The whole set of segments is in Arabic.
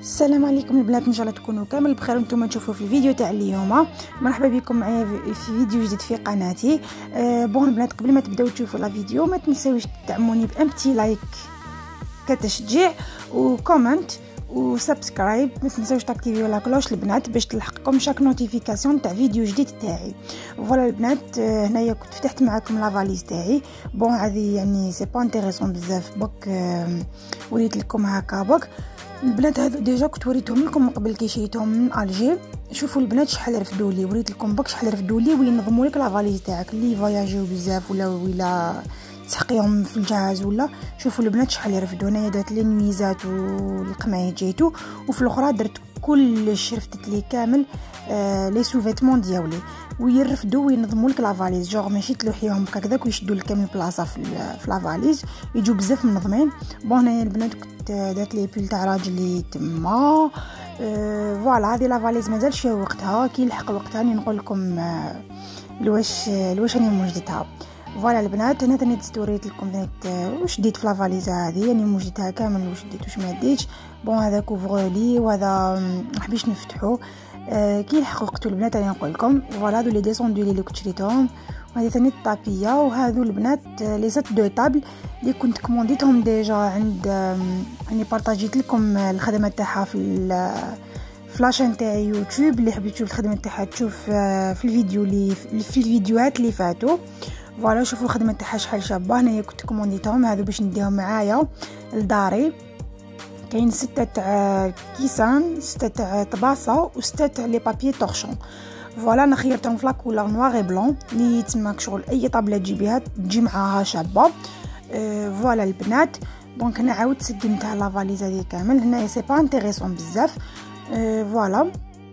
السلام عليكم البنات، ان شاء الله تكونوا كامل بخير وانتم تشوفوا في الفيديو تاع اليوم. مرحبا بكم معايا في فيديو جديد في قناتي. بون البنات، قبل ما تبداو تشوفوا لا فيديو ما تنساوش تدعموني بامتي لايك كتشجيع وكومنت وسبسكرايب. ما تنساوش تاكتيفيو لا كلوش البنات باش تلحقكم شاك نوتيفيكاسيون تاع فيديو جديد تاعي. فوالا البنات، هنايا كنت فتحت معكم لا فاليز تاعي. بون هذه يعني سي با انتريسون بزاف، بك وريت لكم هكا بك البنات. هذو ديجا كنت وريتهم لكم من قبل كي شريتهم من الجي. شوفوا البنات شحال رفدوا لي، وريت لكم بك شحال رفدوا لي وينظموا لك لا فاليز تاعك اللي فواياجيو بزاف ولا تسحقيهم في الجهاز ولا. شوفوا البنات شحال رفدوا. هنايا درت لي نويزات والقماية جيتو، وفي الاخرى درت كلش رفدت لي كامل لي سوفيتمون ديالي ويرفدوا وينظموا لك لا فاليز. جوغ ماشي تلوحيهم هكذاك ويشدوا لك كامل بلاصه في لا فاليز، يجوا بزاف منظمين. بون هنايا البنات كنت درت لي بيل تاع راجلي تما. فوالا هذه لا فاليز مازالش فيها وقتها، كي يلحق وقتها نقول لكم لواش راني موجدتها. فوالا البنات، هنا ثاني ستوريت لكم واش ديت في لا فاليز هذه، يعني موجدتها كامل واش ديت واش ما ديتش. بون هذا كوفغولي وهذا محبيش نفتحو. كي يلحق وقتو البنات راني نقول لكم. فوالا هذو لي ديسوندو اللي كنت شريتهم، وهذه ثاني الطابيه. وهذو البنات لي سات دو طابل اللي كنت كومونديتهم ديجا عند يعني بارطاجيت لكم الخدمه تاعها في لاشين تاع يوتيوب. اللي حبيت تشوف الخدمه تاعها تشوف في الفيديو في الفيديوهات اللي فاتوا. فوالا شوفوا الخدمه تاعها شحال شابه. هنايا كنت كومونديتهم هذو باش نديهم معايا لداري. كاين 6 تاع كيسان، 6 تاع طباسه و6 تاع لي بابيي طورشون. فوالا انا خيرتهم في لا كولور نوار اي بلون اللي تسماك شغل اي طابله تجيبيها تجي معاها شابه. فوالا البنات، دونك انا عاودت سقمتها لا فاليز هذه كامل. هنايا سي با انتريسون بزاف. فوالا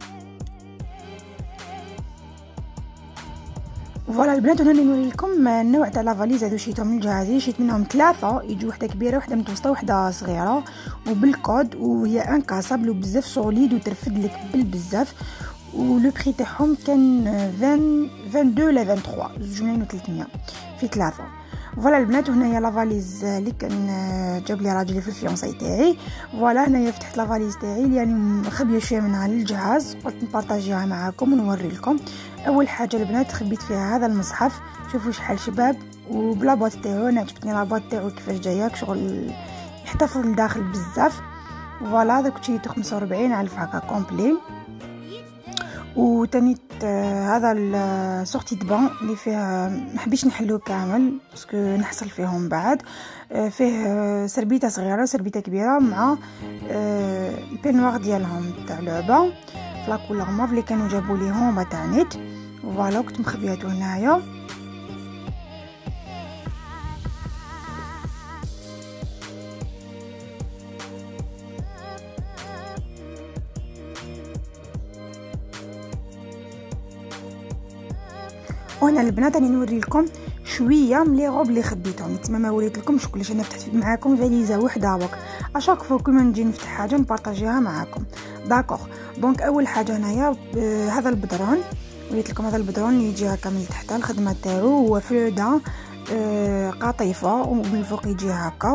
فوالا البنات، هنا نوري لكم النوع تاع لا فاليز هذو. شريتهم من الجهازي، شريت منهم 3، يجوا وحده كبيره وحده متوسطه وحده صغيره وبالكود، وهي انكاسابل وبزاف سوليد وترفد لك بزاف. ولو بري تاعهم كان 22 لا 23 200 في 3. فوالا البنات، هنايا لا فاليز اللي كان جاب لي راجلي في الفيونساي تاعي. فوالا هنايا فتحت لا فاليز تاعي اللي يعني مخبيه شويه منها للجهاز، قلت نبارطاجيها معاكم ونوري لكم. اول حاجه البنات خبيت فيها هذا المصحف، شوفوا شحال شباب وبلا باط تاعو. انا عجبتني لا باط تاعو كيفاش جاياك شغل يحتفظ لداخل بزاف. فوالا هذا كنت شريته 45 علف هكا كومبلي. وتاني هذا السورتي دبان اللي فيه محبيش نحلوه كامل باسكو نحصل فيهم بعد. فيه سربيته صغيره سربيته كبيره مع البينوار ديالهم تاع لعبه فلا كولور موف اللي كانوا جابوا لي هما تاع نيت. فوالا كنت مخبياتو هنايا. وهنا البنات راني نوري لكم شويه من لي غوب اللي خبيتهم. تما ما وريت لكمش كلش، انا فتحت معاكم فاليزه وحده هاك. اشاك فوا كل ما نجي نفتح حاجه نبارطاجيها معاكم. داكوغ، دونك اول حاجه هنايا هذا البدرون. وريت لكم هذا البدرون اللي يجي هكا من تحت الخدمه تاعو، هو فلودا قطيفه ومن الفوق يجي هكا.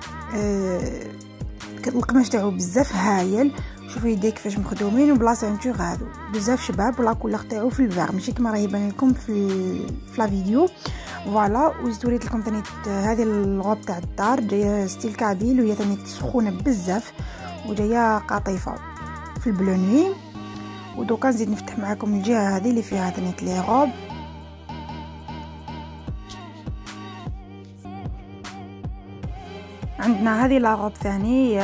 القماش تاعو بزاف هايل. شوفوا يديك كيفاش مخدومين وبلاصه نتور هادو بزاف شباب. ولا كولور تاعو في الفيغ ماشي كما راه يبان لكم في لا فيديو. فوالا وزيد وريت لكم ثاني هذه الغوب تاع الدار جايه ستيل كابيل، وهي ثاني سخونه بزاف وجايه قطيفه في البلو نوي. ودوكا نزيد نفتح معكم الجهه هذه اللي فيها ثاني لي غوب. عندنا هذه لا غوب ثاني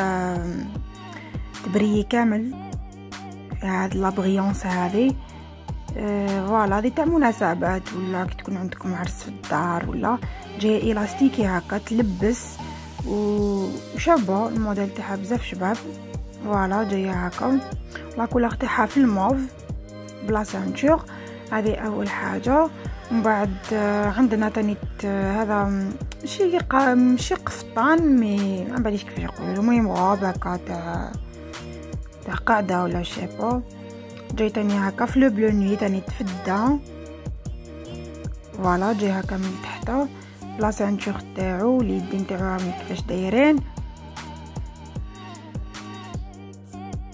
تبري كامل هاد لا بغيونس هذه. فوالا هذه تاع مناسبات ولا كي تكون عندكم عرس في الدار ولا جايه الاستيكي هكا تلبس وشابه. الموديل تاعها بزاف شباب. فوالا جايه هكا لا كولور تاعها في الموف بلا سانتور. هذه اول حاجه. من بعد عندنا تاني هذا ماشي قفطان مي ما باليش كيفاش يقولوا. المهم غاب هكا تاع قاعده ولا شابو. جاي تاني هكا في لو بلو نوي تاني تفدا. فوالا جاي هكا من تحت بلا سانتور تاعو. اليدين تاعو كيفاش دايرين.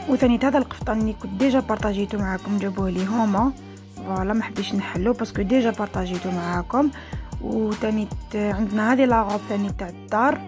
وثاني هذا القفطان اللي كنت ديجا بارطاجيته معاكم جابوه لي هما، فوالا ما حبيتش نحلو باسكو ديجا بارطاجيته معاكم. وثاني عندنا هذه لاغوب ثاني تاع الدار،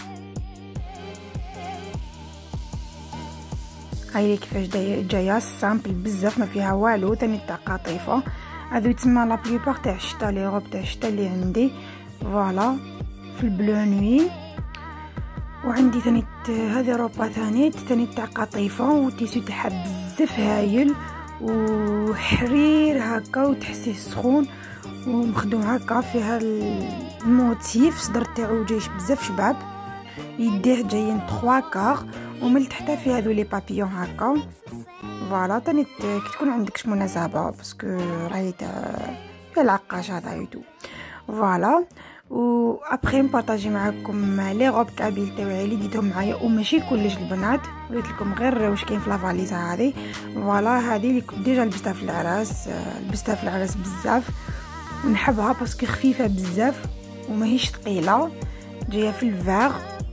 هاي كيفاش جايه سامبل بزاف ما فيها والو، ثاني تاع قطيفه. هذو يتسمى لا بليبار تاع الشتا، لي روب تاع الشتا اللي عندي فوالا في البلو نوي. وعندي ثاني هذه روبا ثاني تاع قطيفه، والتيسو تاعها بزاف هايل وحرير هكا وتحسيه سخون ومخدوم هكا، فيها الموتيف الصدر تاعو جايش بزاف شباب، يديه جايين 3 كار، ومن تحت فيه هذو لي بابيون هكا فوالا. تاني كي تكون عندكش مناسبه باسكو راهي تاع العقاش هذا يدو فوالا. و ابري نبارطاجي معكم لي روب كابيل تاعي اللي ديتهم معايا، وماشي كلش البنات، وريت لكم غير واش كاين في لافاليزا هذه فوالا. هذه اللي كنت ديجا لبستها في العراس، لبستها في العراس بزاف ونحبها باسكو خفيفه بزاف وماهيش ثقيله، جايه في الفاغ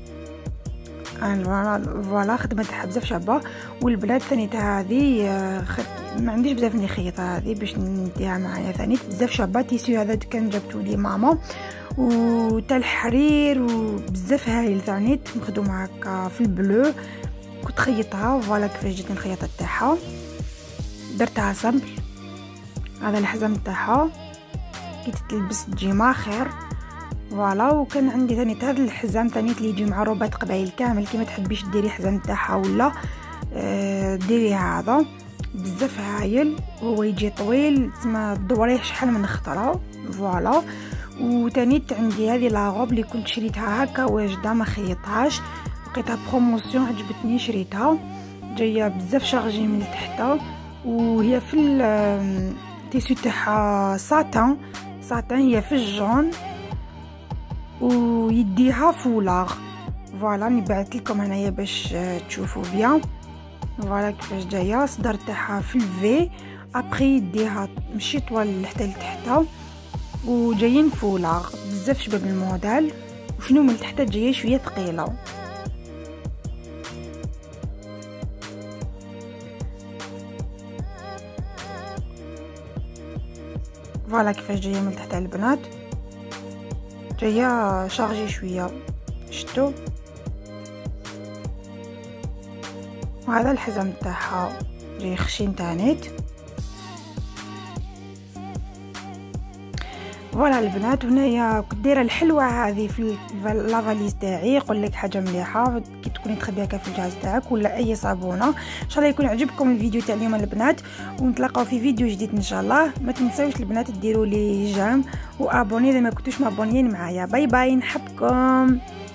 فوالا. خدمه تاعها بزاف شابه. والبنات ثاني تاع هذه ما عنديش بزاف نخيطها هذه باش نديها معايا ثاني بزاف شابه. تيسو هذا كان جابتو لي ماما وتاع الحرير وبزاف هايل ثاني مخدوم هكا في البلو، كنت خيطها فوالا كيفاش جاتني الخياطه تاعها، درتها سامبل. هذا الحزام تاعها كي تلبس تجي ماخر فوالا. وكان عندي ثاني هذا الحزام ثاني اللي يجي مع روبات قبايل كامل، كي ما تحبيش ديري حزام تاعها ولا ديري هذا بزاف هايل، وهو يجي طويل تسمى دوريه شحال من خطره فوالا. وثاني عندي هذه لاغوب اللي كنت شريتها هكا واجده ما خيطهاش، لقيتها بروموسيون عجبتني شريتها، جايه بزاف شارجي من تحت، وهي في التيسو تاعها ساتان هي في الجون، ويديها فولاغ فوالا. نبعث لكم هنايا باش تشوفوا بيان فوالا كيفاش جايه. صدر تاعها في الفي، ابري يديها ماشي طوال حتى لتحت، وجايين فولاغ بزاف شباب الموديل. وشنو من تحت جايه شويه ثقيله فوالا كيفاش جايه من تحت البنات، جايه شارجي شويه شتو. وهذا الحزام تاعها جاي خشين تانيت فوالا البنات. هنايا كنت دايره الحلوه هذه في لافاليز تاعي، يقول لك حاجه مليحه كي تكوني تخبيها في الجهاز تاعك ولا اي صابونه. ان شاء الله يكون عجبكم الفيديو تاع اليوم البنات، ونتلاقاو في فيديو جديد ان شاء الله. ما تنساوش البنات ديروا لي جيم وابوني اذا ما كنتوش مابونيين معايا. باي باي، نحبكم.